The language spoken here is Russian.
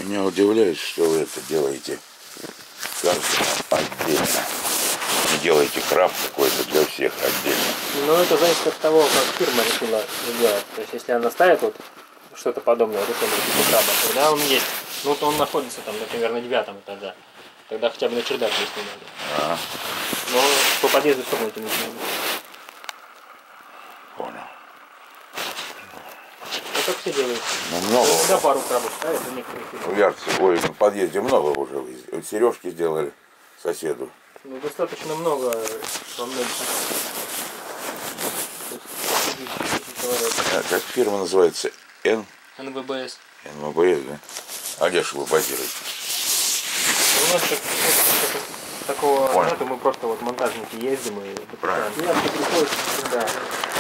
Меня удивляет, что вы это делаете каждому отдельно. Не делаете крафт какой-то для всех отдельно. Ну, это зависит от того, как фирма решила сделать. То есть, если она ставит вот что-то подобное решение типа краба, тогда он есть. Ну, вот он находится там, например, на 9-м этаже. Тогда хотя бы на чердак вести надо. Но по подъезду все равно это не нужно. Понял. Ну, как все делают. Ну, много. Иногда пару крабов ставят, у некоторых фирм. В Ярце, ой, в подъезде много уже. Вот сережки сделали соседу. Ну, достаточно много во многих. Как фирма называется? НВБС. НВБС, да? А где же вы базируете? У нас такого нету, мы просто вот монтажники ездим и... Правильно. Приходится, да.